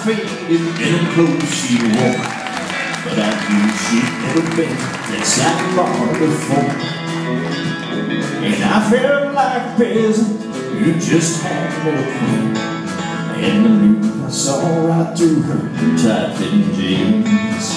faded in a clothes she wore, but I knew she'd never been that sidebar before. And I felt like a peasant who just had a little queen, and I knew I saw right through her tight-fitting jeans.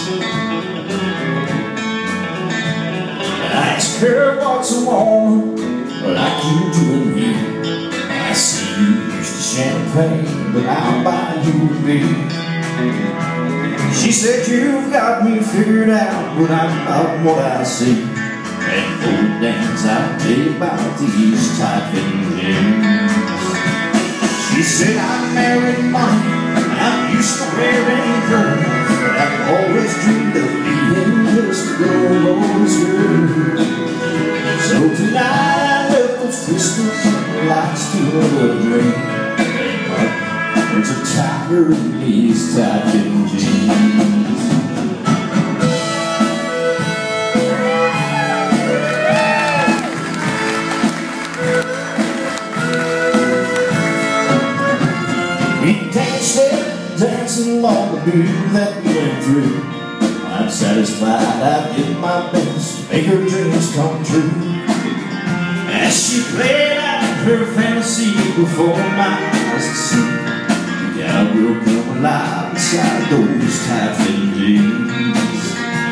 I asked her, what's a woman like you doing here? I see you used to champagne, but I'll buy you a beer. She said, you've got me figured out, but I'm not what I see. And old dance, I'll tell you about these tight-fitting jeans. She said, I married money, I'm used to wearing curls, but I've always dreamed of being just a girl's girl. So tonight I left those crystal lights to a dream. But there's a tiger in these tight-fitting jeans. We danced there, dancing along the beat that we went through. I'm satisfied I did my best to make her dreams come true. As she played out her fantasy before my eyes to see, the cowgirl come alive inside those tight-fitting jeans.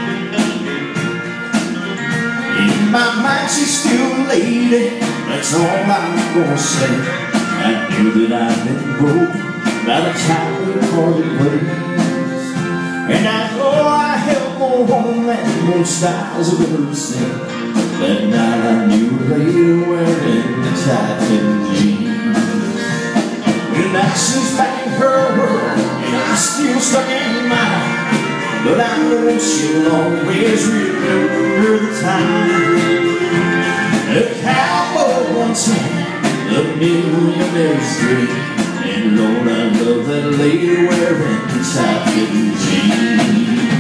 In my mind she's still a lady, that's all I'm gonna say. I knew that I'd been broken by the time we parted ways, and I know I held more woman than most eyes have ever seen. That night I knew her later wearing the tight-fitting jeans. When actions bang her world, and I'm still stuck in mine, but I know she'll always remember the time. A cowboy once had a millionaire's dream, and Lord, I love that lady wearing tight-fitting jeans.